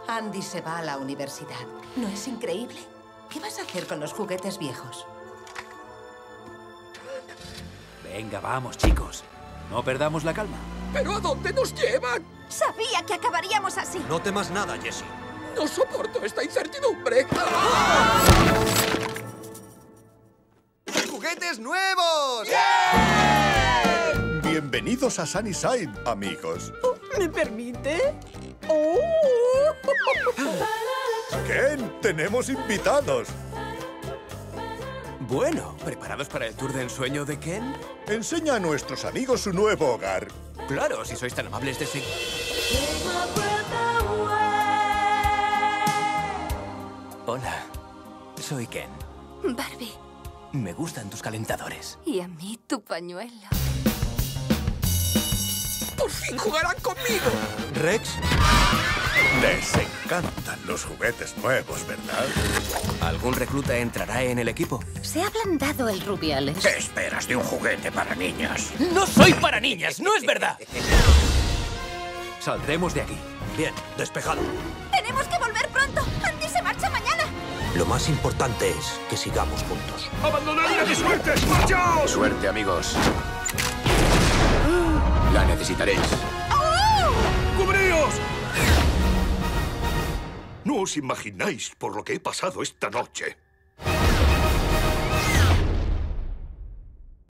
Andy se va a la universidad. ¿No es increíble? ¿Qué vas a hacer con los juguetes viejos? Venga, vamos, chicos. No perdamos la calma. ¿Pero a dónde nos llevan? Sabía que acabaríamos así. No temas nada, Jessie. No soporto esta incertidumbre. ¡Juguetes nuevos! Bienvenidos a Sunnyside, amigos. ¿Me permite? Ken, tenemos invitados. Bueno, ¿preparados para el tour de ensueño de Ken? Enseña a nuestros amigos su nuevo hogar. Claro, si sois tan amables de seguir. Hola, soy Ken. Barbie. Me gustan tus calentadores. Y a mí tu pañuelo. ¡Por fin jugarán conmigo! ¿Rex? Les encantan los juguetes nuevos, ¿verdad? ¿Algún recluta entrará en el equipo? Se ha ablandado el Rubiales. ¿Qué esperas de un juguete para niños? ¡No soy para niñas! ¡No es verdad! Saldremos de aquí. Bien, despejado. ¡Tenemos que volver pronto! ¡Andy se marcha mañana! Lo más importante es que sigamos juntos. ¡Abandonadme mi suerte! ¡Marchaos! Suerte, amigos. La necesitaréis. ¡Cubríos! No os imagináis por lo que he pasado esta noche.